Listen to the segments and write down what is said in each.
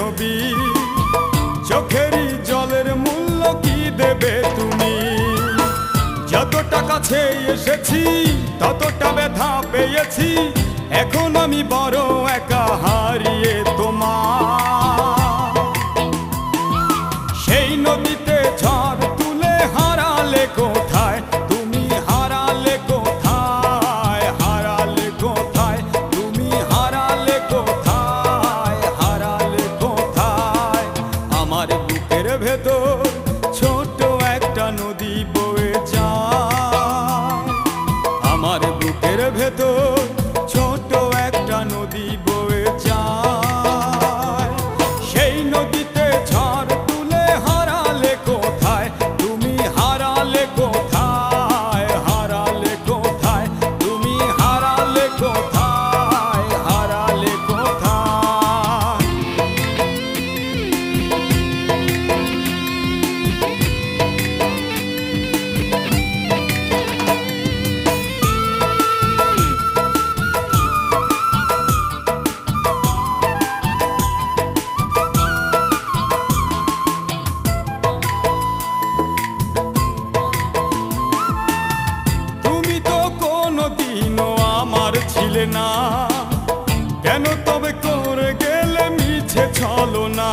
নবী, চোখেরই জলের মূল্য কি দেবে তুমি? যতটা কাছে এসেছি ততটা ব্যথা পেয়েছি, এখন আমি বড় একা হারিয়ে তোমার। সেই নদীতে ঝড় তুলে হারালে কোথায় তুমি, হারালে কোথায়, হারালে কোথায় তুমি, হারালে কোথায়, হারালে কোথায়? আমার বুকের ভেতর ছোট একটা নদী বয়ে যায়, আমার বুকের ভেতর ছোট একটা নদী বয়ে যায়। সেই নদীতে ঝড় তুলে হারালে কোথায় তুমি, হারালে কোথায়, হারালে কোথায় তুমি, হারালে কোথায়, হারালে কোথায়? ছিলে না, কেন তবে করে গেলে মিছে ছলনা?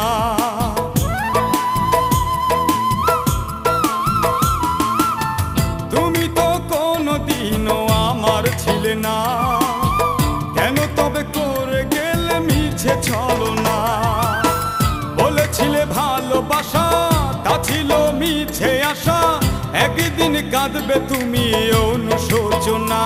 তুমি তো কোনদিনও আমার ছিলে না, কেন তবে করে গেলে মিছে ছলনা? বলেছিলে ভালোবাসা, তা ছিল মিছে আশা, একদিন কাঁদবে তুমি অনুশোচনা।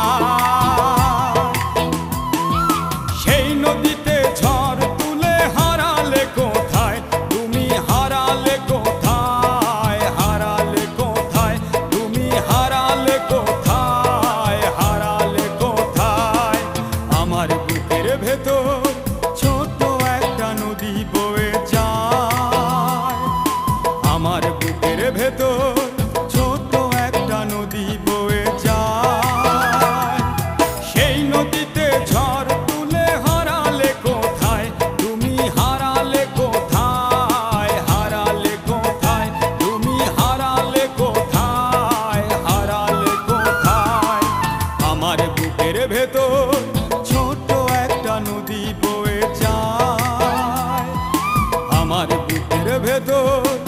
সেই নদীতে ঝড় তুলে হারালে কোথায় তুমি, হারালে কোথায়, হারালে কোথায় তুমি, হারালে কোথায়, হারালে কোথায়? আমার বুকের ভেতর ছোট একটা নদী বয়ে যায়, আমার বুকের ভেতর ছোট একটা নদী বয়ে যায়। সেই নদীতে ঝড় তুলে হারালে কোথায় তুমি, হারালে কোথায়, হারালে কোথায় তুমি, হারালে কোথায়, হারালে কোথায়? আমার বুকের ভেতর ছোট একটা নদী বয়ে যায়, আমার বুকের ভেতর